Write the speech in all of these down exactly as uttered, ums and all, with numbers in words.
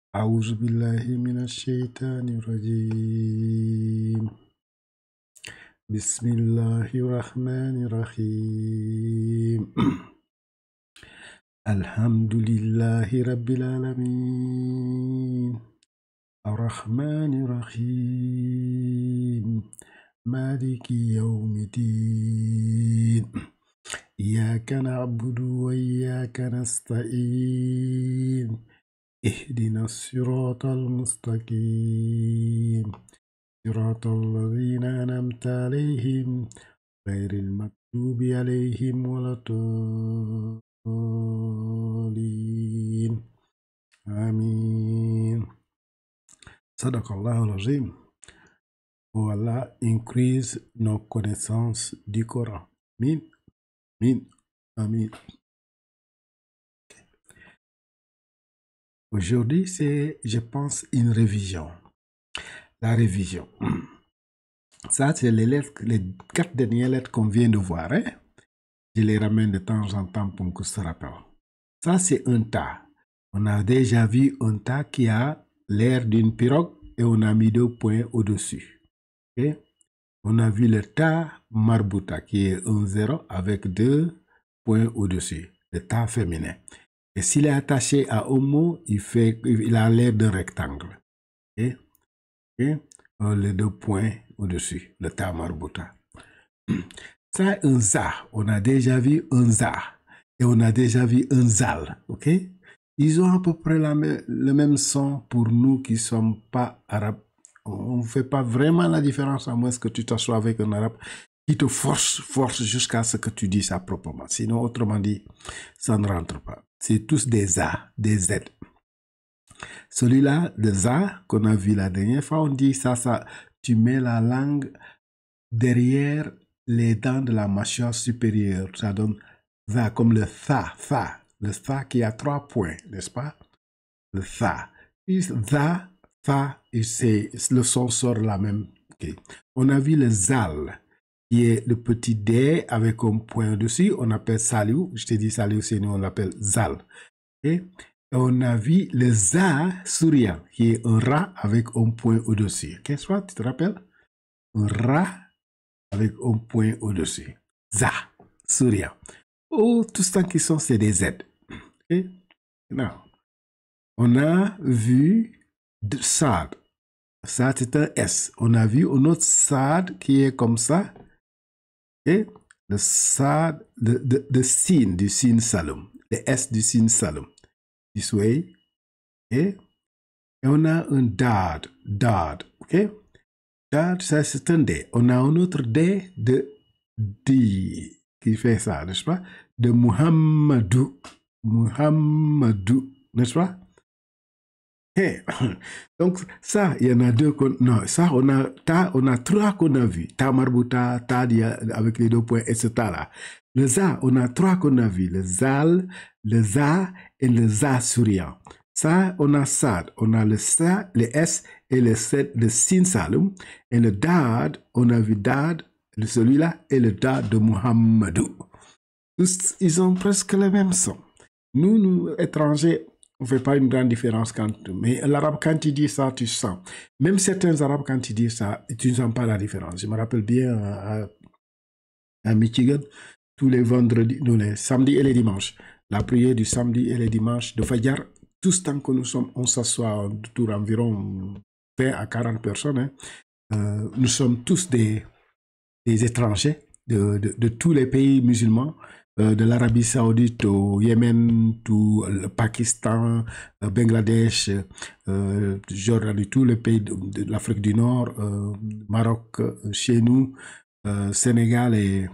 أعوذ بالله من الشيطان الرجيم بسم الله الرحمن الرحيم الحمد لله رب العالمين الرحمن الرحيم مالك يوم الدين إياك نعبد وإياك نستعين اهدنا الصراط المستقيم صراط الذين أنعمت عليهم غير المغضوب عليهم ولا الضالين آمين صدق الله العظيم. Oh Allah, increase nos connaissances du Coran. Amin, amin, amin. Aujourd'hui, c'est, je pense, une révision. La révision. Ça, c'est les lettres, les quatre dernières lettres qu'on vient de voir. Hein? Je les ramène de temps en temps pour qu'on se rappelle. Ça, c'est un tas. On a déjà vu un tas qui a l'air d'une pirogue et on a mis deux points au-dessus. Okay? On a vu le tas marbuta qui est un zéro avec deux points au-dessus. Le tas féminin. Et s'il est attaché à un mot, il, fait, il a l'air d'un rectangle. Okay? Okay? Les deux points au-dessus, le tas marbuta. Ça, un za, on a déjà vu un za. Et on a déjà vu un zal. Ok? Ils ont à peu près la même, le même son pour nous qui ne sommes pas arabes. On ne fait pas vraiment la différence à moins que tu t'assoies avec un arabe qui te force, force jusqu'à ce que tu dis ça proprement. Sinon, autrement dit, ça ne rentre pas. C'est tous des A, des Z. Celui-là, de za, qu'on a vu la dernière fois, on dit ça, ça, tu mets la langue derrière les dents de la mâchoire supérieure. Ça donne za, comme le tha, tha. Le tha qui a trois points, n'est-ce pas? Le tha. Za, tha, et c'est, le son sort la même. Okay. On a vu le zal, qui est le petit D avec un point dessus. On appelle salut. Je t'ai dit salut, c'est nous, on l'appelle zal. Okay. Et on a vu le za souriant, qui est un ra avec un point au-dessus. Qu'est-ce que tu te rappelles? Un ra avec un point au-dessus. Za, souriant. Oh, tout ce temps qui sont, c'est des Z. Okay? Now, on a vu de sad. Sad, c'est un S. On a vu un autre sad qui est comme ça. Okay? Le sad, de, de, de sin, du sin salum. Le S du sin salum. This way. Okay? Et on a un dad, dad. Okay? Dad, ça c'est un D. On a un autre D de D qui fait ça, n'est-ce pas? De Muhammadou. Muhammadou, n'est-ce pas? Hey. Donc, ça, il y en a deux qu'on... Non, ça, on a, ta, on a trois qu'on a vu. Ta marbuta, ta avec les deux points, et cetera. Le za, on a trois qu'on a vu. Le zal, le za et le za souriant. Ça, on a sad, on a le sa, le s et le, le sin salum. Et le dad, on a vu dad, celui-là, et le dad de Muhammadou. Tous, ils ont presque le même son. Nous, nous, étrangers, on ne fait pas une grande différence quand... Mais l'arabe, quand il dit ça, tu sens. Même certains arabes, quand ils disent ça, tu ne sens pas la différence. Je me rappelle bien à, à Michigan, tous les vendredis, non, les samedis et les dimanches, la prière du samedi et les dimanches de Fajr, tout ce temps que nous sommes, on s'assoit autour environ vingt à quarante personnes. Hein. Euh, nous sommes tous des, des étrangers de, de, de tous les pays musulmans, euh, de l'Arabie Saoudite au Yémen, tout le Pakistan, euh, Bangladesh, euh, Jordanie, tous les pays de, de l'Afrique du Nord, euh, Maroc, chez nous, euh, Sénégal et,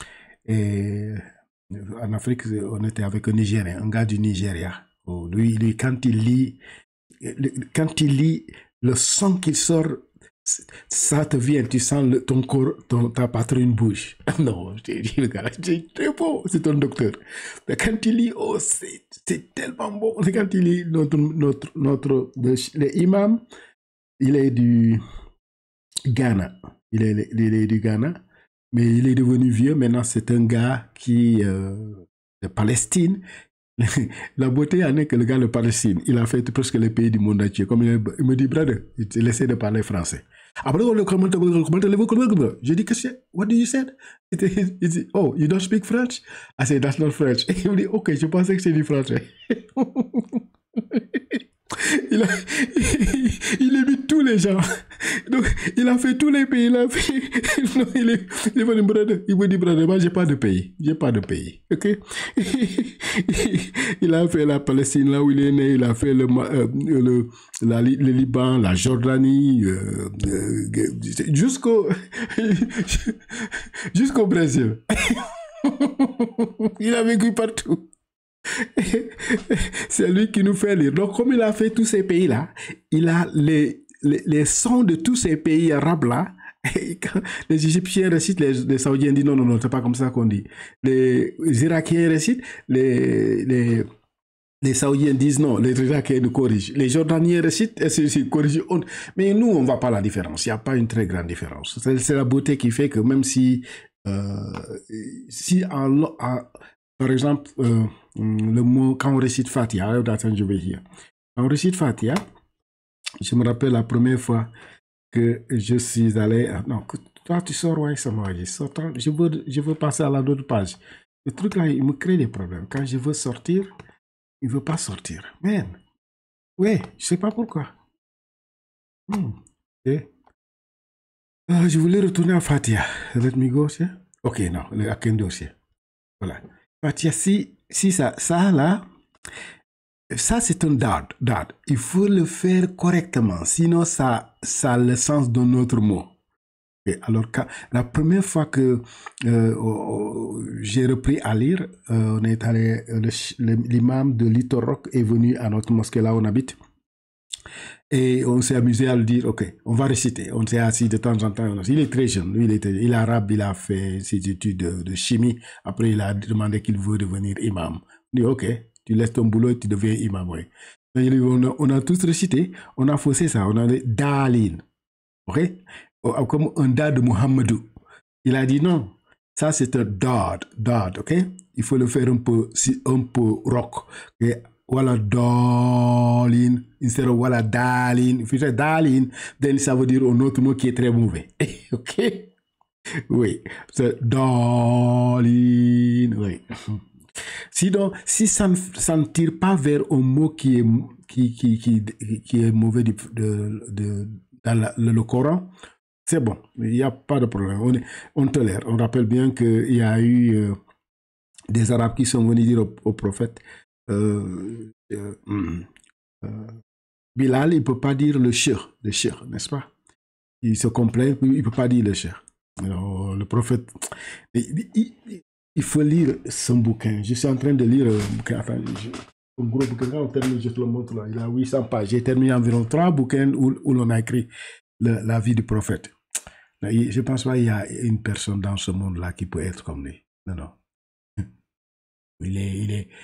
et en Afrique, on était avec un Nigérien, un gars du Nigeria. Oh, lui, lui, quand il lit, quand il lit, le son qu'il sort, ça te vient, tu sens le, ton corps, ton, ta patrouille bouge. Non, je t'ai dit, le gars, c'est très beau, c'est un docteur. Mais quand il lit, oh, c'est tellement beau. Quand il lit, notre, notre, notre, l'imam, il est du Ghana. Il est, il est du Ghana, mais il est devenu vieux. Maintenant, c'est un gars qui, euh, de Palestine, La beauté en est que le gars de Palestine, il a fait presque les pays du monde entier. Comme il, il me dit, brother, il essaie de parler français. Après, je dis, qu'est-ce que what do you say? Il dit, oh, you don't speak French? I said, that's not French. Il me dit, ok, je pensais que c'est du français. Il, a, il évite tous les gens. Donc, il a fait tous les pays. Il a fait. Non, il est, il est venu, brother. Il me dit, brother, moi, j'ai pas de pays. J'ai pas de pays. Ok? Il a fait la Palestine, là où il est né. Il a fait le, euh, le, la, le Liban, la Jordanie, euh, euh, jusqu'au, jusqu'au Brésil. Il a vécu partout. C'est lui qui nous fait lire. Donc, comme il a fait tous ces pays-là, il a les, les, les sons de tous ces pays arabes-là. Et quand les Égyptiens récitent, les, les Saoudiens disent non, non, non, c'est pas comme ça qu'on dit. Les Irakiens récitent, les, les, les Saoudiens disent non, les Irakiens nous corrigent. Les Jordaniens récitent, et c'est corrigé. Mais nous, on ne voit pas la différence. Il n'y a pas une très grande différence. C'est la beauté qui fait que même si, euh, si en, en, par exemple, euh, le mot, quand on récite Fatiha, attends, je vais dire. Quand on récite Fatiha, je me rappelle la première fois que je suis allé. Non, toi, tu sors, ouais, ça m'a dit. Je veux, je veux passer à la autre page. Le truc là, il me crée des problèmes. Quand je veux sortir, il ne veut pas sortir. Man, ouais, je ne sais pas pourquoi. Hmm. Okay. Euh, je voulais retourner à Fatiha. Let me go, c'est? Ok, non, le Akendo, c'est. Voilà. Fatiha, si, si ça, ça là, ça c'est un dad, dad. Il faut le faire correctement, sinon ça, ça a le sens d'un autre mot. Et alors, quand, la première fois que euh, oh, oh, j'ai repris à lire, euh, on est allé, l'imam de Litorok est venu à notre mosquée là où on habite. Et on s'est amusé à le dire, ok, on va réciter. On s'est assis de temps en temps. Il est très jeune, lui, il, était, il est arabe, il a fait ses études de, de chimie. Après, il a demandé qu'il veut devenir imam. On dit, ok, tu laisses ton boulot et tu deviens imam, oui. On a, on a tous récité, on a faussé ça, on a dit Dalin, ok, comme un dad de Muhammadou. Il a dit non, ça c'est un dad, dad, ok. Il faut le faire un peu, un peu rock. Okay? Voilà Dalin, instead of voilà Dalin. If you say Dalin, then ça veut dire un autre mot qui est très mauvais, ok. Oui, c'est Dalin, oui. Sinon, si ça ne, ça ne tire pas vers un mot qui est, qui, qui, qui, qui est mauvais de, de, de, dans la, le, le Coran, c'est bon, il n'y a pas de problème. On, est, on tolère. On rappelle bien qu'il y a eu euh, des Arabes qui sont venus dire au, au prophète euh, euh, euh, Bilal, il ne peut pas dire le cher, le cher, n'est-ce pas? Il se complaint, il ne peut pas dire le cher. Alors, le prophète, il, il, il faut lire son bouquin. Je suis en train de lire un bouquin. Attends, je, un gros bouquin. Quand on termine, je te le montre là. Il a huit cents pages. J'ai terminé environ trois bouquins où, où l'on a écrit le, la vie du prophète. Je ne pense pas qu'il y a une personne dans ce monde-là qui peut être comme lui. Non, non. Il est, il est.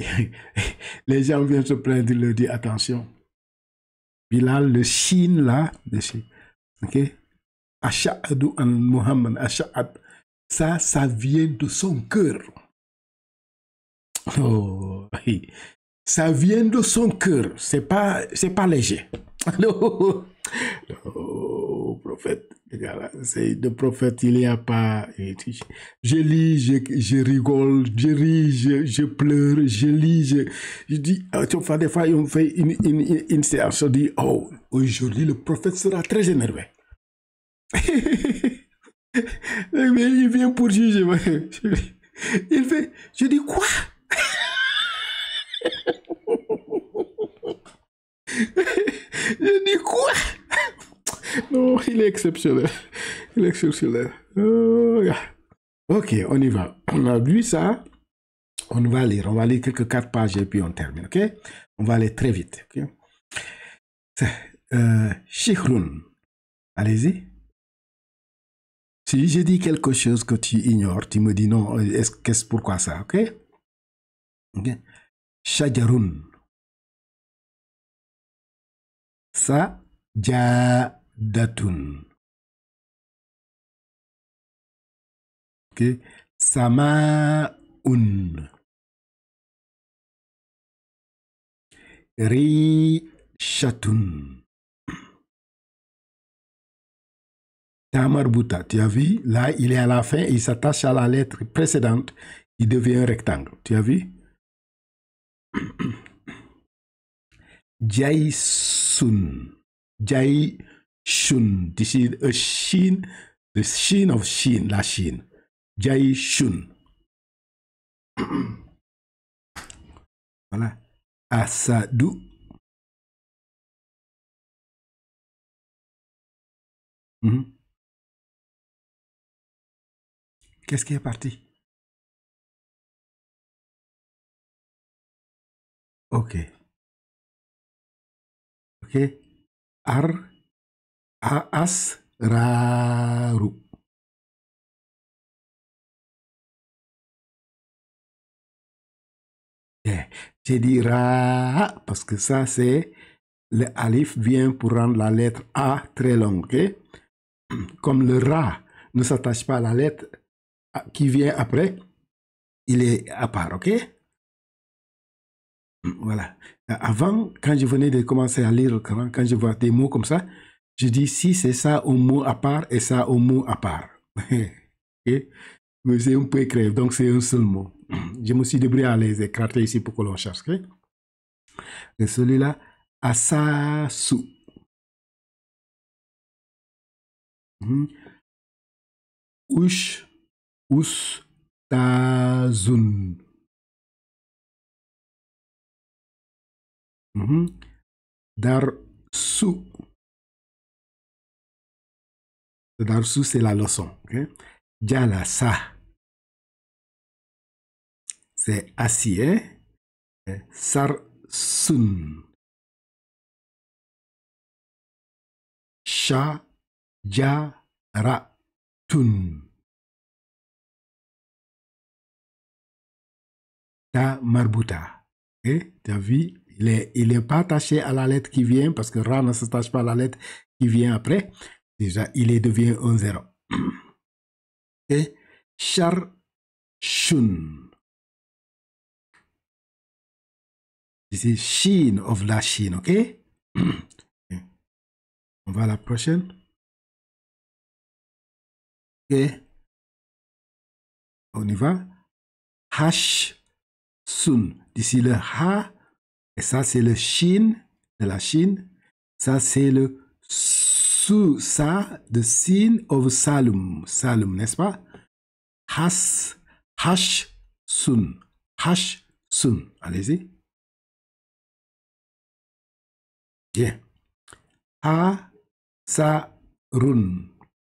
Les gens viennent se plaindre, il leur dit attention. Bilal, le Chine là, le Chine. Ok? Asha'adu an Muhammad, Asha'ad. Ça, ça vient de son cœur. Oh, ça vient de son cœur. C'est pas, c'est pas léger. Non, oh, prophète. C'est le prophète, il n'y a pas. Je lis, je, je rigole, je ris, je, je pleure, je lis, je, je dis, des fois, on fait une, une, une, une séance, on dit, oh, aujourd'hui, le prophète sera très énervé. Mais il vient pour juger. Il fait, je dis quoi? Je dis quoi? Non, il est exceptionnel. Il est exceptionnel. Oh, yeah. Ok, on y va. On a vu ça. On va lire. On va lire quelques quatre pages et puis on termine. Ok? On va aller très vite. Ok? Euh, Shihrun. Allez-y. Si je dis quelque chose que tu ignores, tu me dis non, est-ce, qu'est-ce, pourquoi ça, ok? Ok. Shajarun. Sajadatun. Ok. Samaun. Rishatun. Ta marbuta, tu as vu? Là, il est à la fin et il s'attache à la lettre précédente. Il devient un rectangle. Tu as vu? Jaisun. Jaishun. This is a Shin. The Shin of Shin, la Shin. Jaishun. Voilà. Asadu. Mm-hmm. Qu'est-ce qui est parti? Ok. Ok. Ar. A. As. Raru. Yeah. J'ai dit ra parce que ça c'est le alif vient pour rendre la lettre A très longue. Okay? Comme le ra ne s'attache pas à la lettre qui vient après, il est à part, ok? Voilà. Avant, quand je venais de commencer à lire le Coran, quand je vois des mots comme ça, je dis si c'est ça au mot à part et ça au mot à part. Okay? Mais c'est un peu écrit, donc c'est un seul mot. Je me suis débrouillé à les écarter ici pour que l'on cherche. Okay? Et celui-là, asasu. Mm-hmm. Ush, us, tazun. Mm-hmm. Darsu. Darsu, c'est la leçon. Okay? Jalasa. C'est assis. Hein? Sarsun. Shajaratun. Ta marbuta. Okay? Tu as vu? Il n'est il est pas attaché à la lettre qui vient parce que Ra ne s'attache pas à la lettre qui vient après. Déjà, il est devient un zéro. Et Shar Shun. This is Shin of la Chine, ok? Okay. On va à la prochaine. Ok. On y va. Hash Sun. D'ici le Ha. Et ça, c'est le Shin de la Chine. Ça, c'est le Su, ça, de Sin of Salum. Salum, n'est-ce pas? Has, Hash Sun. Hash Sun. Allez-y. Bien. Ha, Sa, Run.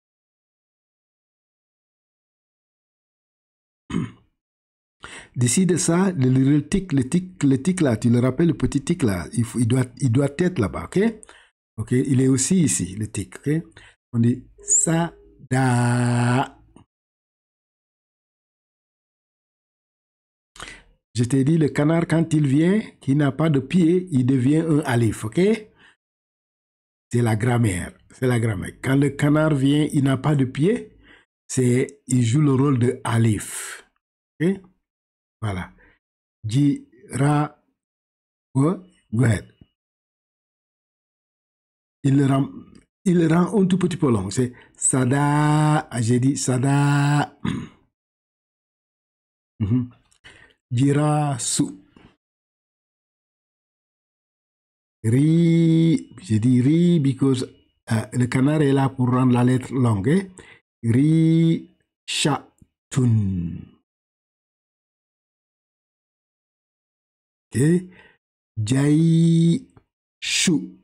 D'ici de ça, le, le tic, le tic, le tic là, tu le rappelles, le petit tic là, il, faut, il, doit, il doit être là-bas, ok? Ok, il est aussi ici, le tic, ok? On dit sa, da. Je t'ai dit, le canard, quand il vient, qui n'a pas de pied, il devient un alif, ok? C'est la grammaire, c'est la grammaire. Quand le canard vient, il n'a pas de pied, c'est, il joue le rôle de alif, ok? Voilà. Ji, ra, go, go ahead. Il le rend, il le rend un tout petit peu long. C'est sada, j'ai dit sada. Mm-hmm. Jirasu. Ri, j'ai dit ri because uh, le canard est là pour rendre la lettre longue. Eh? Ri, shatun. Ok. Jai, shu.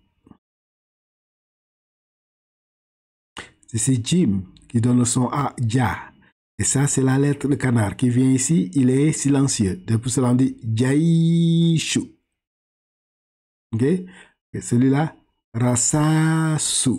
C'est Jim qui donne le son A, ja. Et ça, c'est la lettre de canard qui vient ici. Il est silencieux. Depuis cela, on dit jaishu. Ok? Et celui-là, rasasu.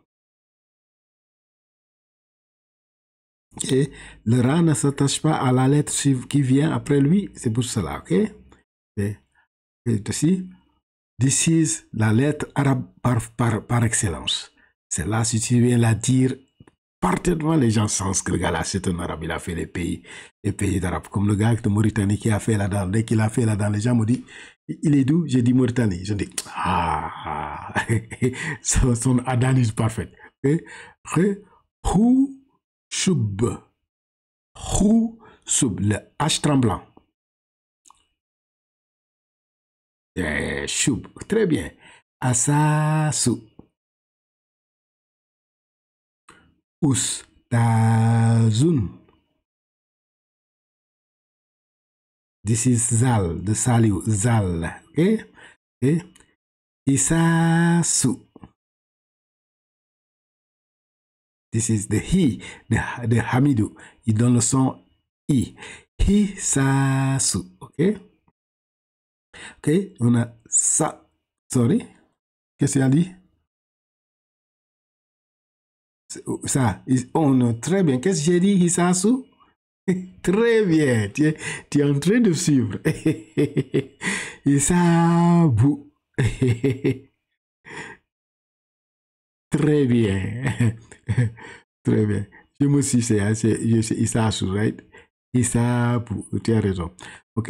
Ok? Le ra ne s'attache pas à la lettre qui vient après lui. C'est pour cela. Ok? Et, et ici, this is la lettre arabe par, par, par excellence. C'est là, si tu viens la dire parfaitement les gens sensent que le gars là, c'est un arabe. Il a fait les pays, les pays d'arabes. Comme le gars de Mauritanie qui a fait là-dedans. Dès qu'il a fait là-dedans, les gens me disent, il est d'où? J'ai dit Mauritanie. Je dis, ah, son, son adanise parfait. Hou Choub. Hou Choub. Le H tremblant. Eh, Choub. Très bien. Asasou. Ustazun. This is Zal, the Saliu, Zal. Okay? Okay? Isasu. This is the He, the, the Hamidou. Il donne le son I. Hisasu. Okay? Okay? On a ça. Sorry. Qu'est-ce qu'il a dit? Ça. Oh non, très bien. Qu'est-ce que j'ai dit? Hisasu? Très bien. Tu es, tu es en train de suivre. Hisabu. Très bien. Très bien. Je me suis dit, c'est Hisasu, right? Hisabu. Tu as raison. Ok.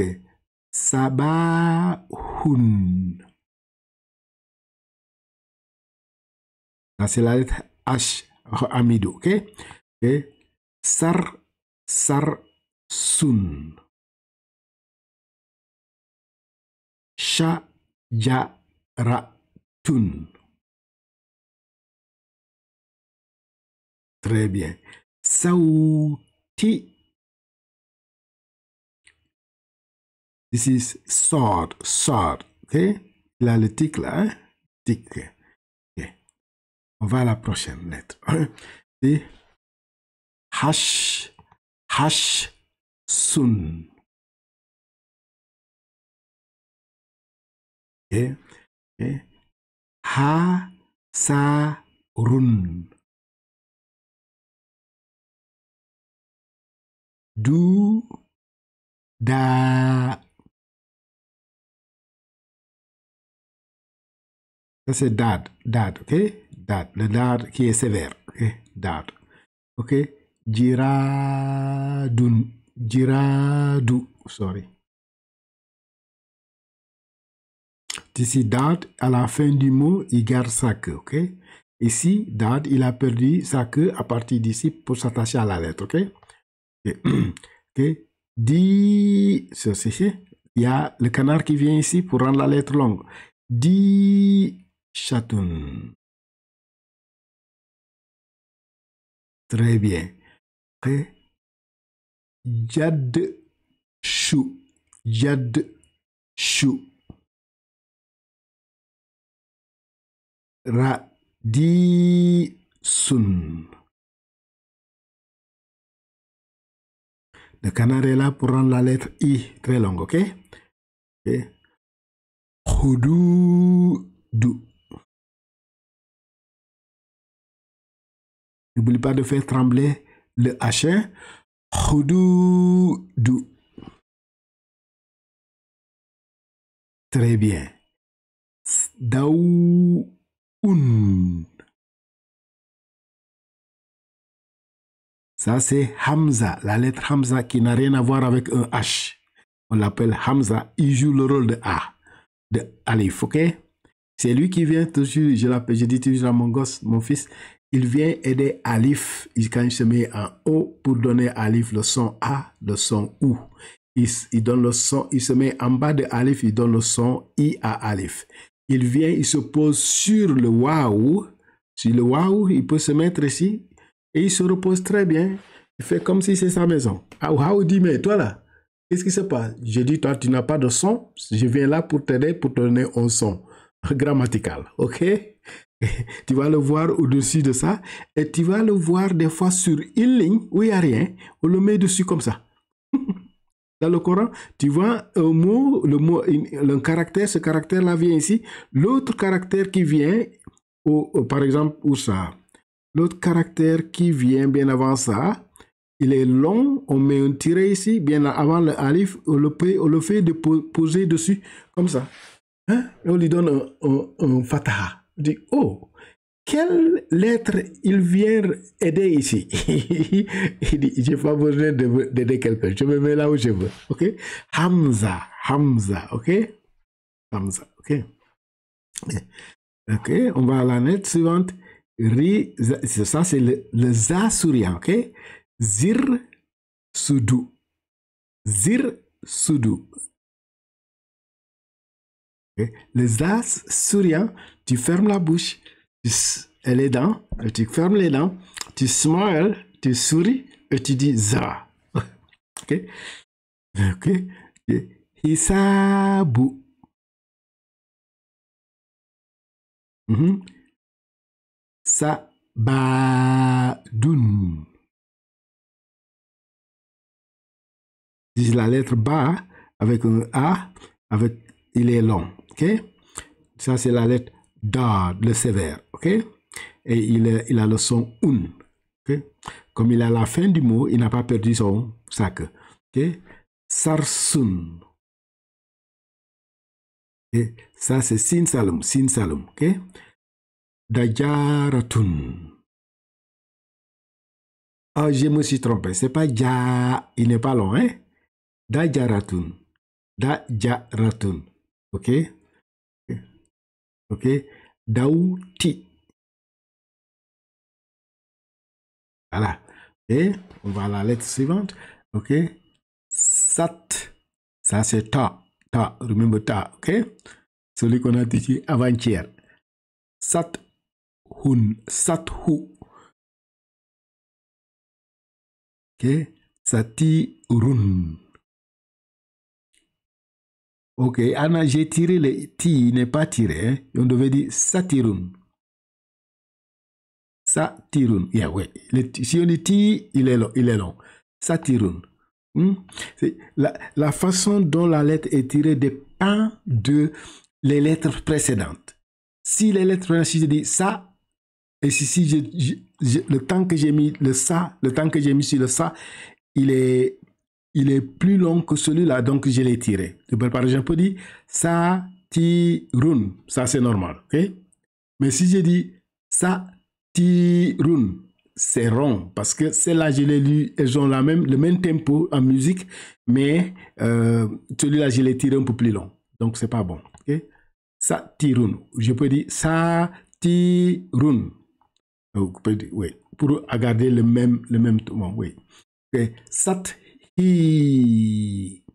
Sabahun. Ça, c'est la lettre H. Amido, ok? Ok. Sar, sar, sun. Sha, ja, ra, tun. Très bien. Sauti. This is sword, sword, ok? Il a le tic là, hein? Tic. On va à la prochaine lettre. C'est Hash, Hash, Sun. Okay. Okay. Ha, Sa, Run. Du, Da. Ça c'est Dad, Dad, ok? Dad, le Dad qui est sévère, ok? Dad, ok? Jiradun, Jiradu, sorry. Ici, Dad, à la fin du mot, il garde sa queue, ok? Ici, Dad, il a perdu sa queue à partir d'ici pour s'attacher à la lettre, ok? Ok, okay. Di, il y a le canard qui vient ici pour rendre la lettre longue. Di, Chatoun. Très bien. Okay. Jad, Chou. Jad, Chou. Ra, Di, Sun. Le canard est là pour rendre la lettre I très longue, ok? Ok. Houdou, dou. N'oublie pas de faire trembler le H. Houdou, dou. Très bien. Daou, un. Ça, c'est Hamza, la lettre Hamza qui n'a rien à voir avec un H. On l'appelle Hamza. Il joue le rôle de A, de Alif, ok? C'est lui qui vient toujours, je l'appelle, je dis toujours à mon gosse, mon fils, il vient aider Alif quand il se met en O pour donner à Alif le son A, le son OU. Il, il donne le son, il se met en bas de Alif, il donne le son I à Alif. Il vient, il se pose sur le Waouh. Sur le Waouh, il peut se mettre ici et il se repose très bien. Il fait comme si c'est sa maison. Ah, Waouh dit, mais toi là, qu'est-ce qui se passe? Je dis, toi, tu n'as pas de son. Je viens là pour t'aider, pour te donner un son grammatical, ok? Tu vas le voir au-dessus de ça et tu vas le voir des fois sur une ligne où il n'y a rien. On le met dessus comme ça. Dans le Coran, tu vois un mot, le mot, un caractère, ce caractère-là vient ici. L'autre caractère qui vient, au, au, par exemple, où ça? L'autre caractère qui vient bien avant ça, il est long, on met un tiret ici, bien avant le alif, on le, fait, on le fait de poser dessus, comme ça. Hein? Et on lui donne un, un, un fataha. On dit, oh, quelle lettre il vient aider ici? Il dit, j'ai pas besoin d'aider quelqu'un. Je me mets là où je veux. OK? Hamza. Hamza. OK? Hamza. OK? OK? On va à la lettre suivante. Ri, ça, c'est le, le za souriant. OK? Zir, soudou. Zir, soudou. Okay. Le za souriant, tu fermes la bouche, tu, et les dents, et tu fermes les dents, tu smiles, tu souris et tu dis za. OK? OK? Hisabu. Mm-hmm. Sabadun. C'est la lettre ba avec un A, avec il est long. OK? Ça, c'est la lettre da, le sévère. OK? Et il, est, il a le son un. OK? Comme il est à la fin du mot, il n'a pas perdu son sac. OK? Sarsun. Et ça, c'est sin salum. Sin salum. OK? Dajaratun. Oh, je me suis trompé. C'est pas ja. Il n'est pas long, hein? Dajaratun. Dajaratun. OK? OK? Daouti. Voilà. Et on va à la lettre suivante. OK? Sat. Ça, c'est ta. Ta. Remember ta. OK? Celui qu'on a dit avant-hier. Sat. Hun. Sat hu. OK? Sati run. OK. Anna, j'ai tiré le ti. Il n'est pas tiré. Hein? On devait dire satirun. Satirun. Yeah, ouais. Le, si on dit ti, il est long. Il est long. Satirun. Hmm? La, la façon dont la lettre est tirée dépend de les lettres précédentes. Si les lettres précédentes, si je dis ça, et si, si je, je, je, le temps que j'ai mis le ça, le temps que j'ai mis sur le ça, il est, il est plus long que celui-là, donc je l'ai tiré. Par exemple, je peux dire ça, ti, run. Ça, c'est normal. Okay? Mais si je dis ça, ti, run, c'est rond parce que celles-là, je les lu, elles ont la même, le même tempo en musique, mais euh, celui-là, je l'ai tiré un peu plus long. Donc, c'est pas bon. Okay? Sa tirun. Je peux dire sa tirun. Oui, pour garder le même, le même tour. Oui. Okay. Sat hi.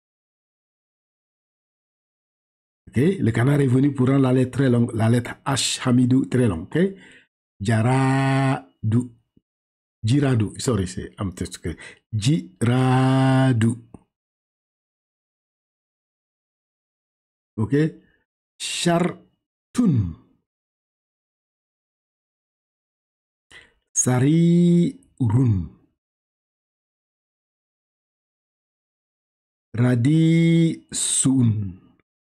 Okay. Le canard est venu pour rendre la lettre très longue, la lettre H, Hamidou, très longue. Okay. Jaradu. Jiradu. Sorry, c'est un petit peu. Jiradu. OK? Chartun. Sarirun. Radisun.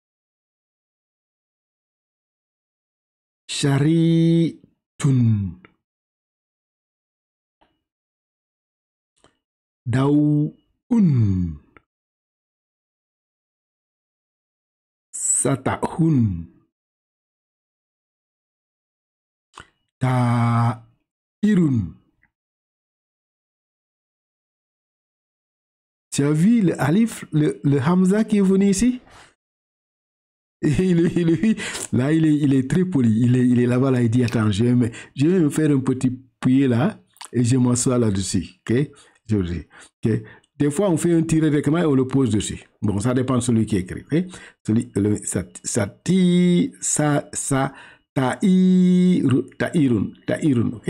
Sharitun. Daun. Satahun. Ta'irun. Tu as vu le alif, le, le hamza qui est venu ici? Il, il, là, il est, il est très poli. Il est, il est là-bas, là, il dit, attends, je vais, me, je vais me faire un petit puits là et je m'assois là-dessus. Okay? Je dis, okay? Des fois, on fait un tiré directement et on le pose dessus. Bon, ça dépend de celui qui écrit. Okay? Celui, le, ça, ça, ti, ça, ça, ta'irun, ta'irun, ta'irun, ok?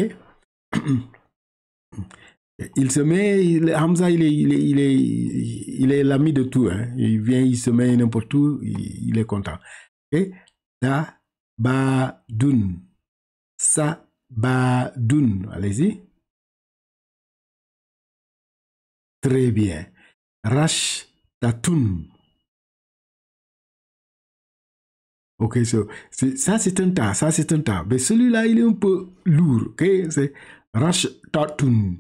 Il se met, il, Hamza, il est, il est, il est, il est l'ami de tout. Hein. Il vient, il se met n'importe où, il, il est content. Okay? Da, ba, dun. Sa, ba, dun. Allez-y. Très bien. Rash, tatun. Ok, so, ça c'est un tas, ça c'est un tas. Mais celui-là, il est un peu lourd. Ok, c'est rash, tatun.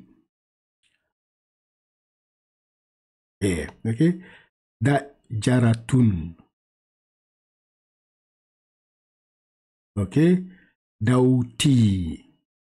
Yeah, ok. Da, jaratun. OK? Dauti.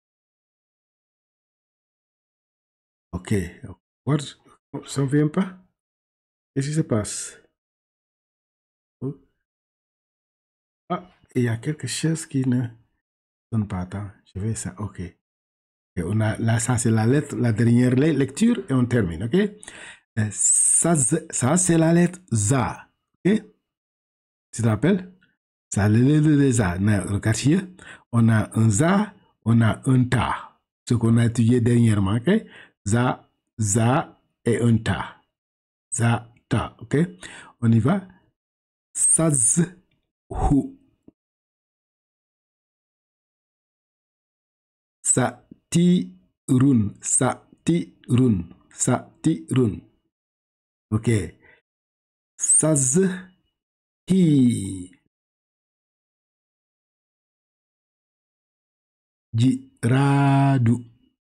Ok. What? Ça ne vient pas? Qu'est-ce qui se passe? Oh. Ah, il y a quelque chose qui ne donne pas. Attends, je vais ça. Ok. Et on a, là, ça, c'est la lettre, la dernière lecture et on termine. Ok? Euh, ça, ça c'est la lettre ZA. Ok? Tu te rappelles? Ça, le, le, le, ZA. Regarde hier. On a un ZA, on a un TA. Ce qu'on a étudié dernièrement. Ok? ZA, ZA et un TA. ZA, TA. Ok? On y va. Saz, hu. Sa, ti, run. Sa, ti, run. Sa, ti, run. Ok. Saz, hi. Jiradu.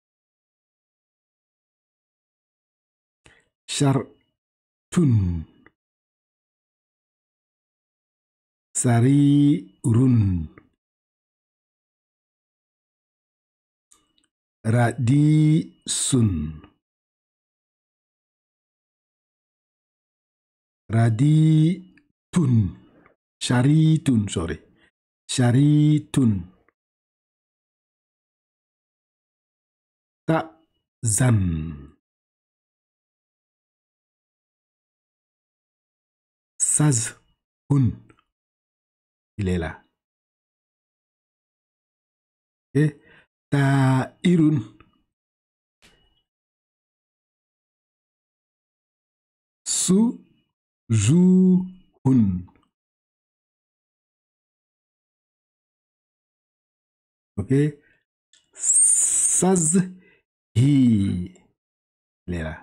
Shartun. Sarirun. Radisun. Raditun. Sharitun, sorry. Sharitun. Ta'zan. Sazhun. Il est là. Et Ta'irun. Sujuhun. Ok? Sazhi. Il est là.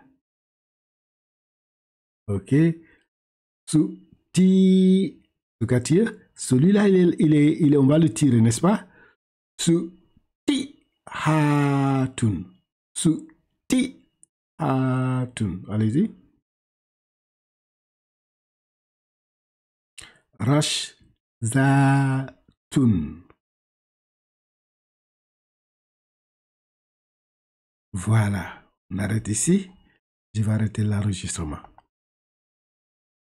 Ok? Su, ti, tu tire. Celui-là, il est, il, est, il est, on va le tirer, n'est-ce pas? Su, ti, hatun. Su, ti, hatun. Allez-y. Rash, zatun. Voilà. On arrête ici. Je vais arrêter l'enregistrement.